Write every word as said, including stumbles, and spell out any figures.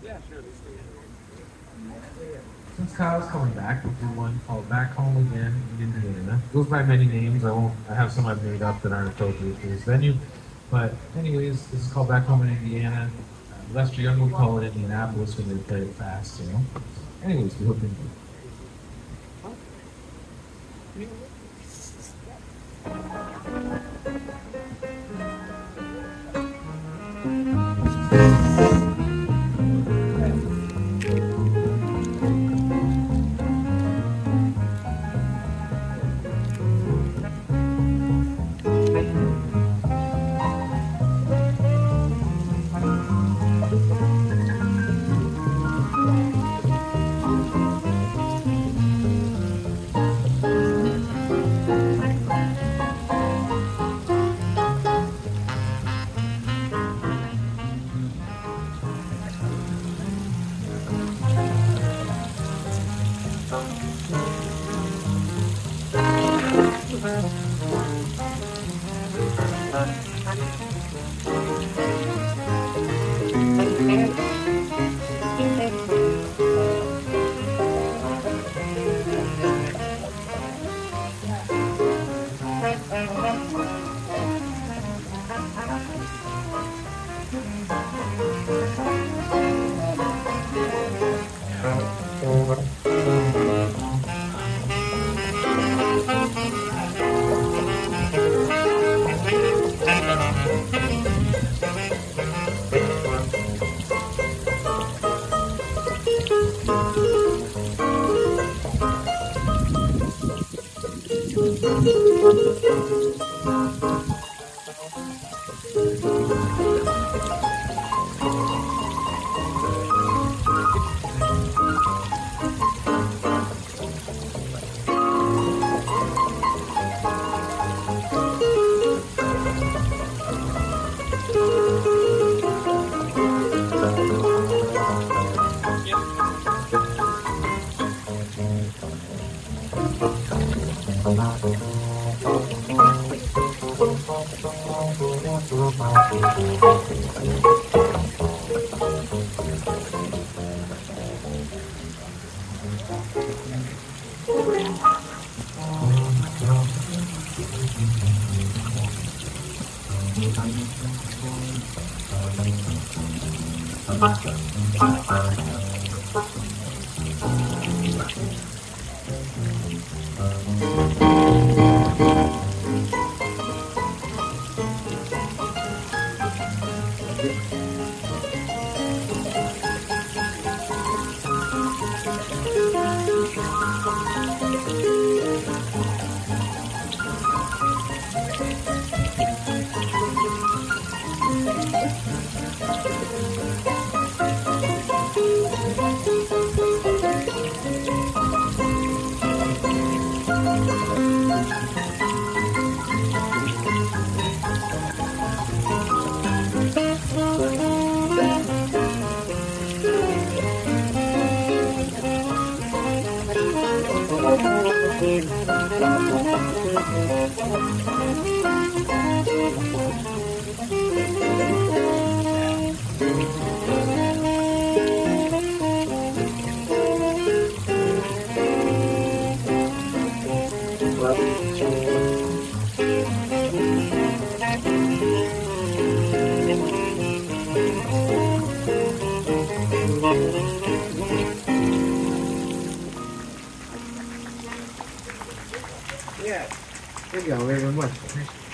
Since Kyle's coming back, we'll do one called Back Home Again in Indiana. It goes by many names. I won't. I have some I've made up that aren't appropriate for this venue. But anyways, this is called Back Home in Indiana. Uh, Lester Young would call it Indianapolis when they play it fast, you know. Anyways, we hope you enjoy. Yeah. There you go, very much.